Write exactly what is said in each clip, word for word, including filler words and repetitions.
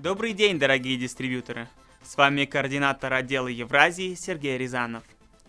Добрый день, дорогие дистрибьюторы! С вами координатор отдела Евразии Сергей Рязанов.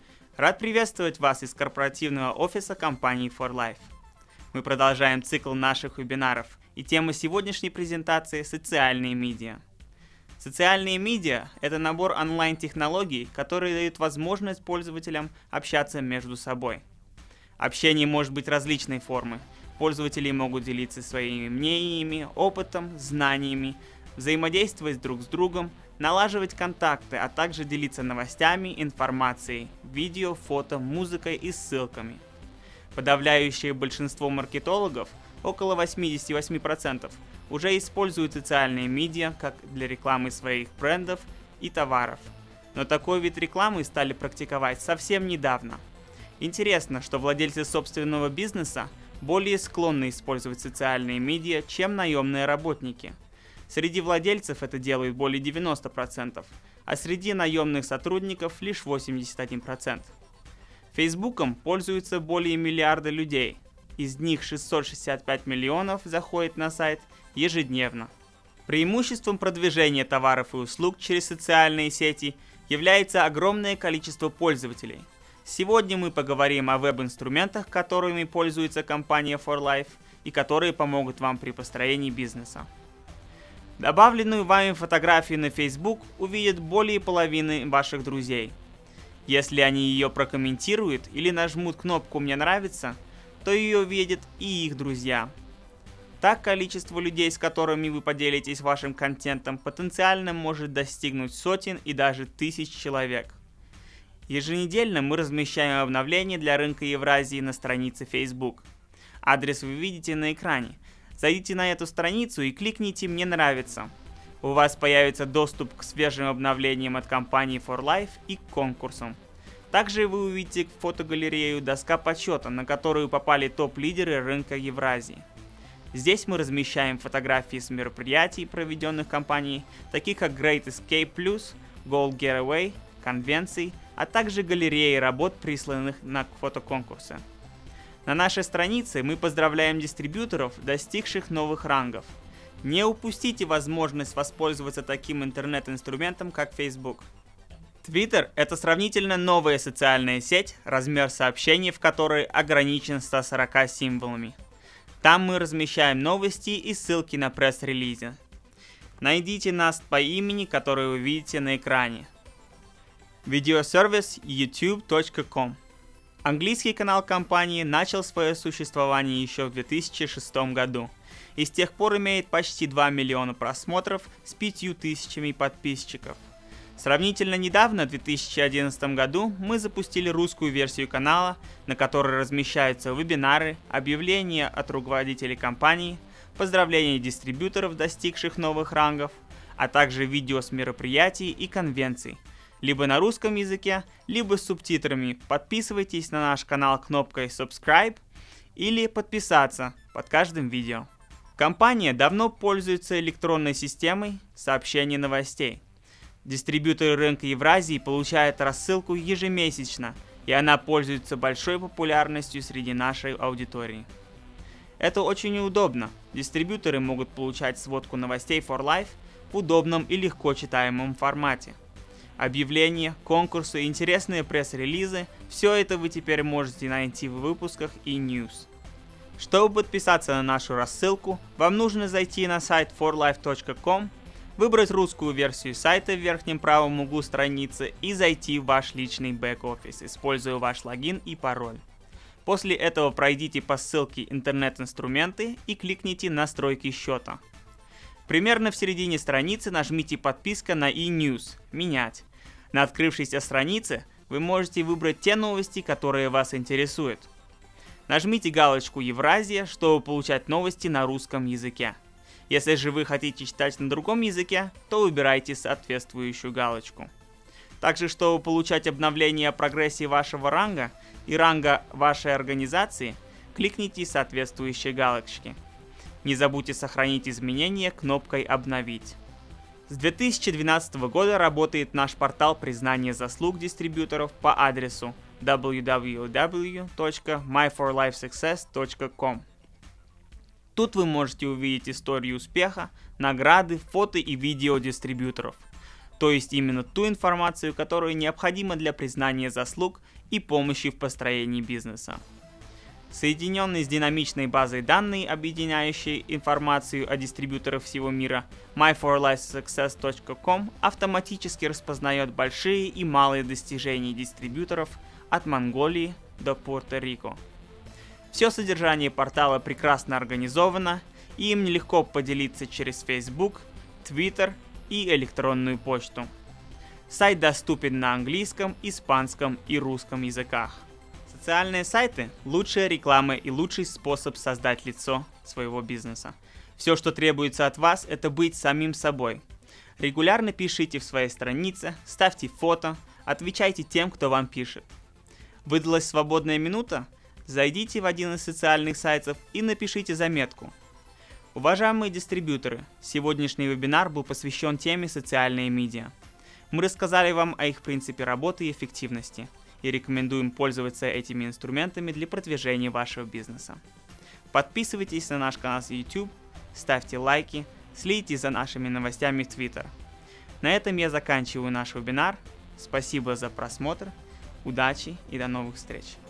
Рад приветствовать вас из корпоративного офиса компании фор лайф. Мы продолжаем цикл наших вебинаров, и тема сегодняшней презентации – социальные медиа. Социальные медиа – это набор онлайн-технологий, которые дают возможность пользователям общаться между собой. Общение может быть различной формы. Пользователи могут делиться своими мнениями, опытом, знаниями, взаимодействовать друг с другом, налаживать контакты, а также делиться новостями, информацией, видео, фото, музыкой и ссылками. Подавляющее большинство маркетологов, около восемьдесят восемь процентов, уже используют социальные медиа как для рекламы своих брендов и товаров. Но такой вид рекламы стали практиковать совсем недавно. Интересно, что владельцы собственного бизнеса более склонны использовать социальные медиа, чем наемные работники. Среди владельцев это делают более девяноста процентов, а среди наемных сотрудников лишь восемьдесят один процент. Фейсбуком пользуются более миллиарда людей, из них шестьсот шестьдесят пять миллионов заходит на сайт ежедневно. Преимуществом продвижения товаров и услуг через социальные сети является огромное количество пользователей. Сегодня мы поговорим о веб-инструментах, которыми пользуется компания фор лайф и которые помогут вам при построении бизнеса. Добавленную вами фотографию на Facebook увидят более половины ваших друзей. Если они ее прокомментируют или нажмут кнопку «Мне нравится», то ее увидят и их друзья. Так количество людей, с которыми вы поделитесь вашим контентом, потенциально может достигнуть сотен и даже тысяч человек. Еженедельно мы размещаем обновления для рынка Евразии на странице Facebook. Адрес вы видите на экране. Зайдите на эту страницу и кликните «Мне нравится». У вас появится доступ к свежим обновлениям от компании фор лайф и к конкурсам. Также вы увидите фотогалерею «Доска почета», на которую попали топ-лидеры рынка Евразии. Здесь мы размещаем фотографии с мероприятий, проведенных компанией, таких как Great Escape Plus, Gold Getaway, конвенций, а также галереи работ, присланных на фотоконкурсы. На нашей странице мы поздравляем дистрибьюторов, достигших новых рангов. Не упустите возможность воспользоваться таким интернет-инструментом, как Facebook. Twitter – это сравнительно новая социальная сеть, размер сообщений в которой ограничен ста сорока символами. Там мы размещаем новости и ссылки на пресс-релизы. Найдите нас по имени, которое вы видите на экране. Видеосервис ютуб точка ком. Английский канал компании начал свое существование еще в две тысячи шестом году и с тех пор имеет почти два миллиона просмотров с пятью тысячами подписчиков. Сравнительно недавно, в две тысячи одиннадцатом году, мы запустили русскую версию канала, на которой размещаются вебинары, объявления от руководителей компании, поздравления дистрибьюторов, достигших новых рангов, а также видео с мероприятий и конвенций, либо на русском языке, либо с субтитрами. Подписывайтесь на наш канал кнопкой subscribe или подписаться под каждым видео. Компания давно пользуется электронной системой сообщений новостей. Дистрибьюторы рынка Евразии получают рассылку ежемесячно, и она пользуется большой популярностью среди нашей аудитории. Это очень удобно. Дистрибьюторы могут получать сводку новостей фор лайф в удобном и легко читаемом формате. Объявления, конкурсы, интересные пресс-релизы – все это вы теперь можете найти в выпусках e-news. Чтобы подписаться на нашу рассылку, вам нужно зайти на сайт фор лайф точка ком, выбрать русскую версию сайта в верхнем правом углу страницы и зайти в ваш личный бэк-офис, используя ваш логин и пароль. После этого пройдите по ссылке «Интернет-инструменты» и кликните «Настройки счета». Примерно в середине страницы нажмите «Подписка на e-news» «Менять». На открывшейся странице вы можете выбрать те новости, которые вас интересуют. Нажмите галочку «Евразия», чтобы получать новости на русском языке. Если же вы хотите читать на другом языке, то выбирайте соответствующую галочку. Также, чтобы получать обновления о прогрессе вашего ранга и ранга вашей организации, кликните соответствующие галочки. Не забудьте сохранить изменения кнопкой «Обновить». С две тысячи двенадцатого года работает наш портал признания заслуг дистрибьюторов по адресу дабл ю дабл ю дабл ю точка май фор лайф саксесс точка ком. Тут вы можете увидеть историю успеха, награды, фото и видео дистрибьюторов. То есть именно ту информацию, которая необходима для признания заслуг и помощи в построении бизнеса. Соединенный с динамичной базой данных, объединяющей информацию о дистрибьюторах всего мира, my for life success точка com автоматически распознает большие и малые достижения дистрибьюторов от Монголии до Пуэрто-Рико. Все содержание портала прекрасно организовано, и им нелегко поделиться через Facebook, Twitter и электронную почту. Сайт доступен на английском, испанском и русском языках. Социальные сайты – лучшая реклама и лучший способ создать лицо своего бизнеса. Все, что требуется от вас, это быть самим собой. Регулярно пишите в своей странице, ставьте фото, отвечайте тем, кто вам пишет. Выдалась свободная минута? Зайдите в один из социальных сайтов и напишите заметку. Уважаемые дистрибьюторы, сегодняшний вебинар был посвящен теме социальные медиа. Мы рассказали вам о их принципе работы и эффективности, и рекомендуем пользоваться этими инструментами для продвижения вашего бизнеса. Подписывайтесь на наш канал с YouTube, ставьте лайки, следите за нашими новостями в Twitter. На этом я заканчиваю наш вебинар. Спасибо за просмотр, удачи и до новых встреч!